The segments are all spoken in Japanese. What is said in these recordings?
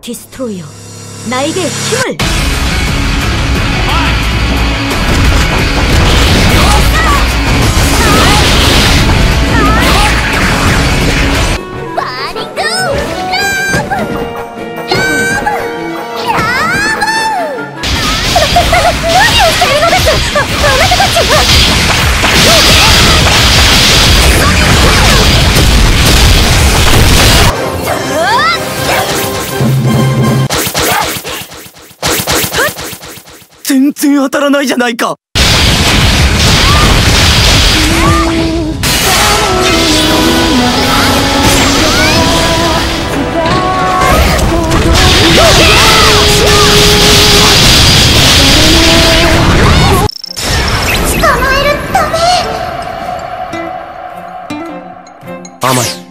디스트로이어, 나에게 힘을! 全然当たらないじゃないか。 捕まえるため。 甘い。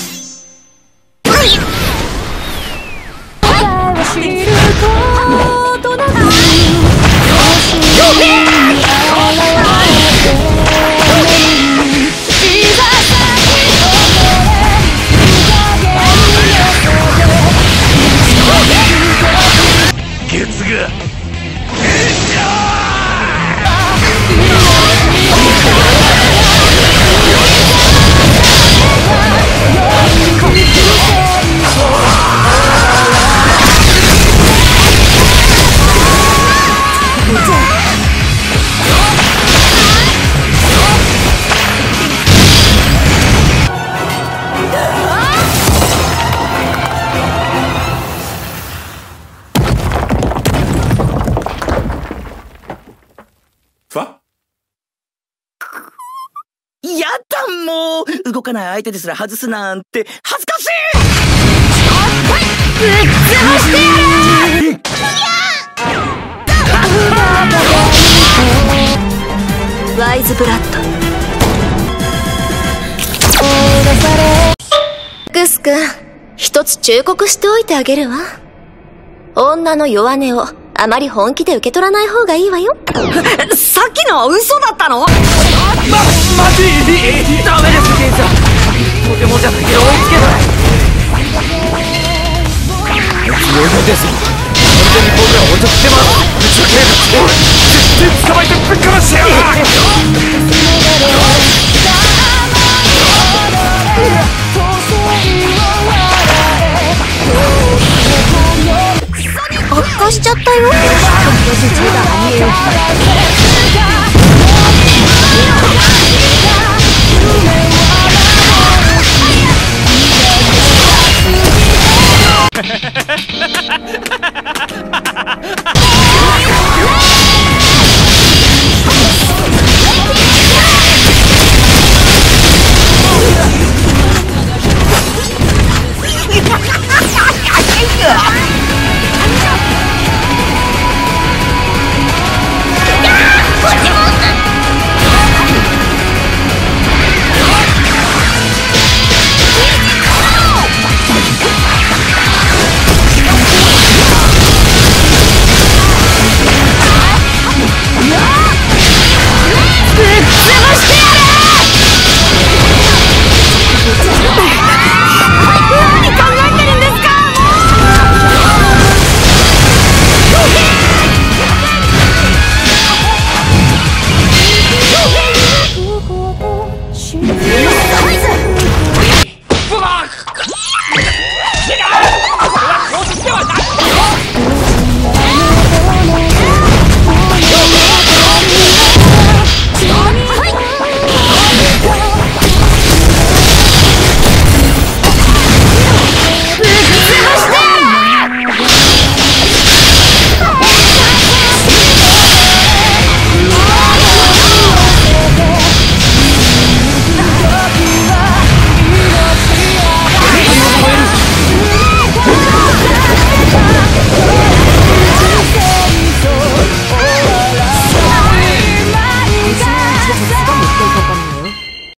やだもう、動かない相手ですら外すなんて恥ずかしい。 ぶっ潰してやる。 ワイズブラッド。 グス君、一つ忠告しておいてあげるわ。女の弱音をあまり本気で受け取らない方がいいわよ。 さっきのは嘘だったの？ マジダメです、ケンさん。とてもじゃないけど追いつけない。余裕ですよ。完全に僕ら落としてます。宇宙警察絶対捕まえてぶっ殺してやる。 悪化しちゃったよ。